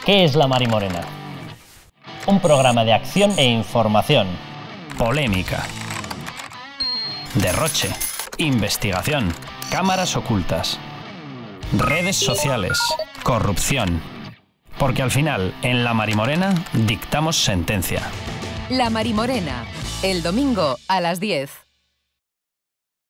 ¿Qué es La Marimorena? Un programa de acción e información. Polémica. Derroche. Investigación. Cámaras ocultas. Redes sociales. Corrupción. Porque al final, en La Marimorena, dictamos sentencia. La Marimorena, el domingo a las 10.